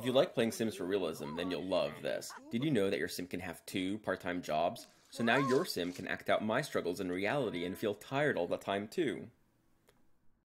If you like playing Sims for realism, then you'll love this. Did you know that your sim can have two part-time jobs? So now your sim can act out my struggles in reality and feel tired all the time too.